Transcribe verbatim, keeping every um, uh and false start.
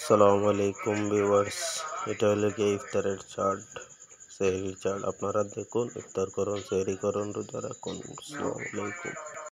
আসসালামু আলাইকুম ভিউয়ার্স, এটা হলো গিয়ে ইফতারের চার্ট, সেহরি চার্ট। আপনারা দেখুন, ইফতার করুন, সেহরি করুন, রোজা রাখুন। আসসালামু আলাইকুম।